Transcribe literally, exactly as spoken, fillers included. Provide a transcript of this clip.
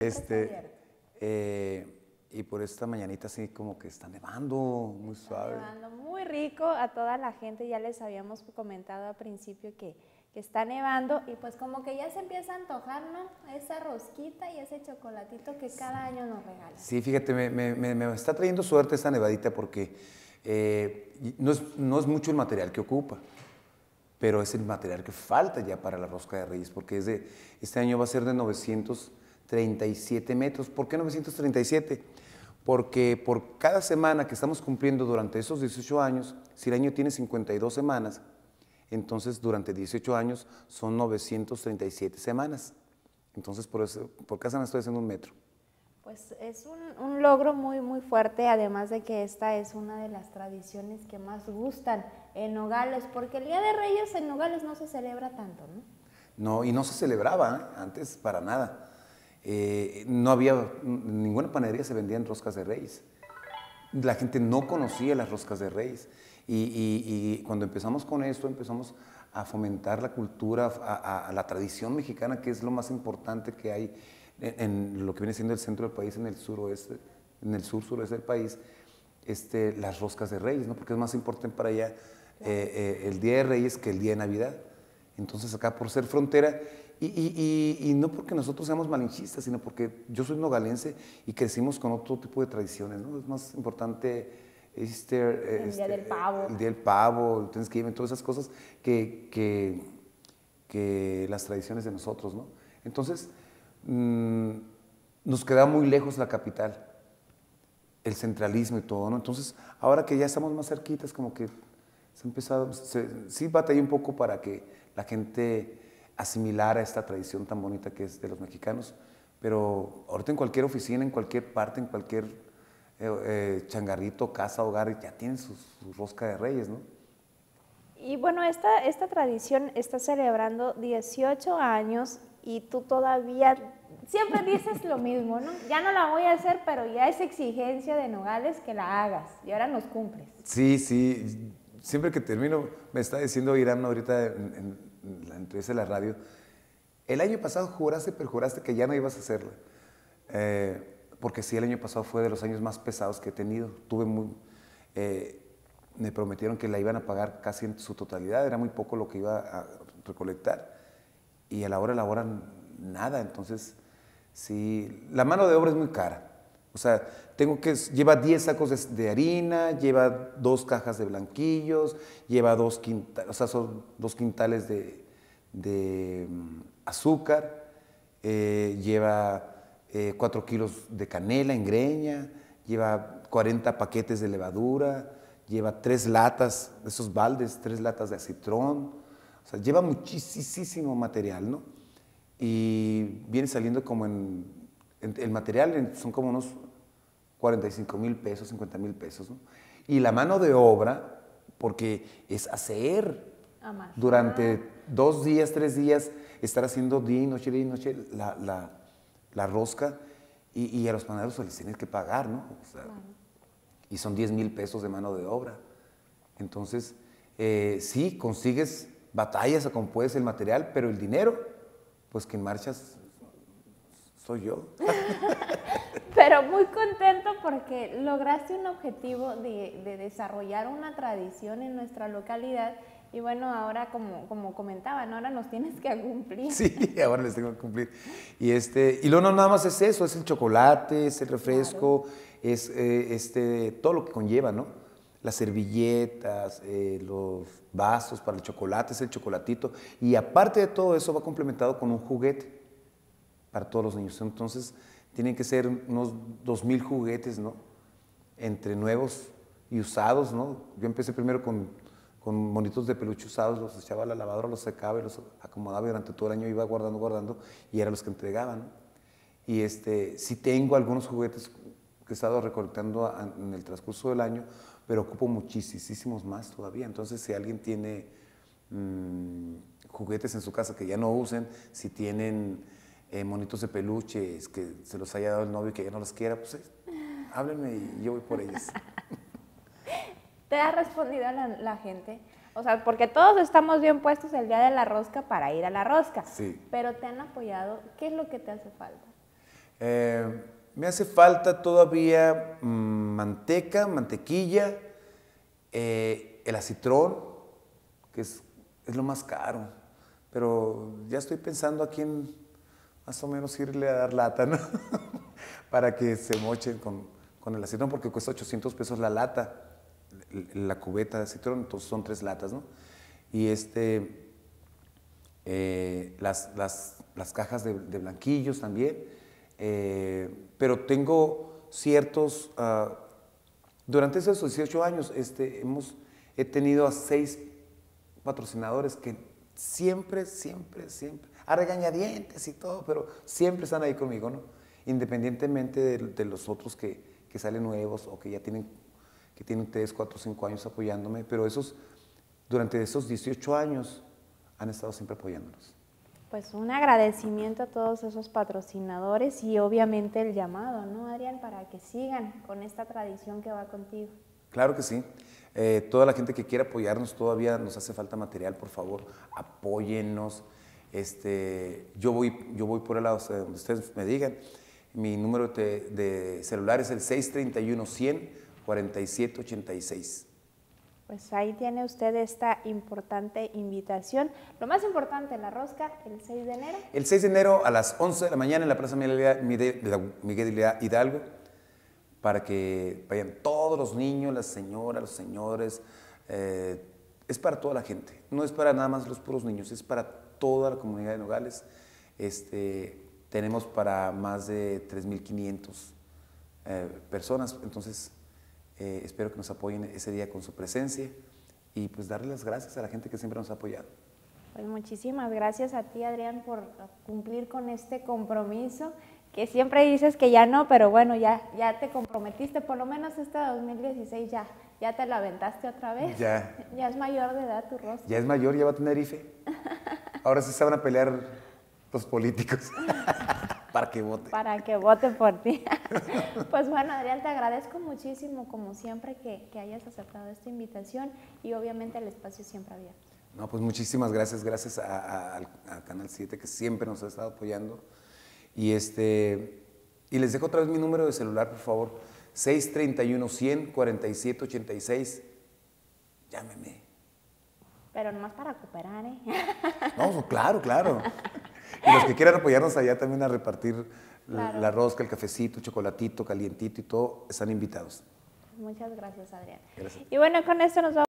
Este, eh, y por esta mañanita así como que está nevando, muy suave. Está nevando muy rico a toda la gente, ya les habíamos comentado al principio que, que está nevando y pues como que ya se empieza a antojar, ¿no? Esa rosquita y ese chocolatito que cada año nos regalan. Sí, fíjate, me, me, me, me está trayendo suerte esta nevadita porque eh, no, es, no es mucho el material que ocupa, pero es el material que falta ya para la rosca de Reyes, porque es de, este año va a ser de novecientos treinta y siete metros. ¿Por qué novecientos treinta y siete? Porque por cada semana que estamos cumpliendo durante esos dieciocho años, si el año tiene cincuenta y dos semanas, entonces durante dieciocho años son novecientos treinta y siete semanas. Entonces por, eso, por cada semana estoy haciendo un metro. Pues es un, un logro muy, muy fuerte, además de que esta es una de las tradiciones que más gustan en Nogales, porque el Día de Reyes en Nogales no se celebra tanto, ¿no? No, y no se celebraba ¿eh? antes para nada. Eh, no había, ninguna panadería se vendían roscas de Reyes. La gente no conocía las roscas de Reyes. Y, y, y cuando empezamos con esto, empezamos a fomentar la cultura, a, a, a la tradición mexicana, que es lo más importante que hay en, en lo que viene siendo el centro del país, en el suroeste, en el sur-suroeste del país, este, las roscas de Reyes, ¿no? Porque es más importante para allá eh, eh, el Día de Reyes que el Día de Navidad. Entonces acá por ser frontera, y, y, y, y no porque nosotros seamos malinchistas, sino porque yo soy nogalense y crecimos con otro tipo de tradiciones, ¿no? Es más importante Easter, el este, Día del Pavo, el Día del Pavo, el Thanksgiving, todas esas cosas que, que, que las tradiciones de nosotros, ¿no? Entonces, mmm, nos queda muy lejos la capital, el centralismo y todo, ¿no? Entonces, ahora que ya estamos más cerquitas, como que se ha empezado, se, sí batallé un poco para que la gente asimilara esta tradición tan bonita que es de los mexicanos, pero ahorita en cualquier oficina, en cualquier parte, en cualquier eh, eh, changarrito, casa, hogar, ya tienen su, su rosca de Reyes, ¿no? Y bueno, esta, esta tradición está celebrando dieciocho años y tú todavía siempre dices lo mismo, ¿no? Ya no la voy a hacer, pero ya es exigencia de Nogales que la hagas y ahora nos cumples. Sí, sí, siempre que termino, me está diciendo Irán ahorita en, en la entrevista de la radio, el año pasado juraste, perjuraste que ya no ibas a hacerla. Eh, porque sí, el año pasado fue de los años más pesados que he tenido. Tuve muy, eh, me prometieron que la iban a pagar casi en su totalidad, era muy poco lo que iba a recolectar. Y a la hora de la hora, nada. Entonces, sí, la mano de obra es muy cara. O sea, tengo que, lleva diez sacos de, de harina, lleva dos cajas de blanquillos, lleva dos quintales, o sea, son dos quintales de, de um, azúcar, eh, lleva eh, cuatro kilos de canela en greña, lleva cuarenta paquetes de levadura, lleva tres latas, de esos baldes, tres latas de acitrón, o sea, lleva muchísimo material, ¿no? Y viene saliendo como en, en el material son como unos cuarenta y cinco mil pesos, cincuenta mil pesos, ¿no? Y la mano de obra, porque es hacer Amasar. Durante dos días, tres días, estar haciendo día y noche, día y noche la, la, la rosca y, y a los panaderos les tienes que pagar, ¿no? O sea, claro. Y son diez mil pesos de mano de obra. Entonces, eh, sí, consigues batallas a como puedes el material, pero el dinero, pues quien marchas soy yo. Pero muy contento porque lograste un objetivo de, de desarrollar una tradición en nuestra localidad y bueno, ahora como, como comentaban, ahora nos tienes que cumplir. Sí, ahora les tengo que cumplir. Y, este, y luego no nada más es eso, es el chocolate, es el refresco, claro. es eh, este, todo lo que conlleva, ¿no? Las servilletas, eh, los vasos para el chocolate, es el chocolatito. Y aparte de todo eso va complementado con un juguete para todos los niños. Entonces, tienen que ser unos dos mil juguetes, ¿no? Entre nuevos y usados, ¿no? Yo empecé primero con, con monitos de peluche usados, los echaba a la lavadora, los secaba y los acomodaba y durante todo el año iba guardando, guardando y eran los que entregaba, ¿no? Y este, sí tengo algunos juguetes que he estado recolectando a, en el transcurso del año, pero ocupo muchísimos más todavía. Entonces, si alguien tiene mmm, juguetes en su casa que ya no usen, si tienen Eh, monitos de peluche que se los haya dado el novio y que ya no los quiera, pues eh, háblenme y yo voy por ellos. ¿Te ha respondido la, la gente? O sea, porque todos estamos bien puestos el día de la rosca para ir a la rosca. Sí. Pero te han apoyado. ¿Qué es lo que te hace falta? Eh, me hace falta todavía mm, manteca, mantequilla, eh, el acitrón, que es, es lo más caro. Pero ya estoy pensando a quién más o menos irle a dar lata, ¿no? Para que se mochen con, con el acitrón, porque cuesta ochocientos pesos la lata, la cubeta de acitrón, entonces son tres latas, ¿no? Y este, eh, las, las, las cajas de, de blanquillos también, eh, pero tengo ciertos, uh, durante esos dieciocho años este, hemos, he tenido a seis patrocinadores que siempre, siempre, siempre, a regañadientes y todo, pero siempre están ahí conmigo, ¿no? Independientemente de, de los otros que, que salen nuevos o que ya tienen, que tienen tres, cuatro, cinco años apoyándome, pero esos, durante esos dieciocho años han estado siempre apoyándonos. Pues un agradecimiento a todos esos patrocinadores y obviamente el llamado, ¿no, Adrián? Para que sigan con esta tradición que va contigo. Claro que sí. Eh, toda la gente que quiera apoyarnos, todavía nos hace falta material, por favor, apóyennos. Este, yo, voy, yo voy por el lado, o sea, donde ustedes me digan. Mi número de, de celular es el seis treinta y uno, cien, cuarenta y siete ochenta y seis. Pues ahí tiene usted esta importante invitación. Lo más importante, la rosca, el seis de enero. El seis de enero a las once de la mañana en la Plaza Miguel Hidalgo, para que vayan todos los niños, las señoras, los señores. Eh, es para toda la gente, no es para nada más los puros niños, es para toda la comunidad de Nogales. Este, tenemos para más de tres mil quinientas eh, personas, entonces eh, espero que nos apoyen ese día con su presencia y pues darle las gracias a la gente que siempre nos ha apoyado. Pues muchísimas gracias a ti, Adrián, por cumplir con este compromiso, que siempre dices que ya no, pero bueno, ya, ya te comprometiste, por lo menos este dos mil dieciséis ya, ya te lo aventaste otra vez. Ya. Ya es mayor de edad tu rostro. Ya es mayor, ya va a tener I F E. Ahora sí se van a pelear los políticos para que vote. Para que vote por ti. Pues bueno, Adrián, te agradezco muchísimo, como siempre, que, que hayas aceptado esta invitación y obviamente el espacio siempre abierto. No, pues muchísimas gracias, gracias a, a, al, a Canal siete que siempre nos ha estado apoyando. Y, este, y les dejo otra vez mi número de celular, por favor, seis treinta y uno, cien, cuarenta y siete ochenta y seis. Llámeme. Pero nomás para cooperar, ¿eh? No, claro, claro. Y los que quieran apoyarnos allá también a repartir claro. la rosca, el cafecito, chocolatito, calientito y todo, están invitados. Muchas gracias, Adrián. Gracias. Y bueno, con esto nos vamos.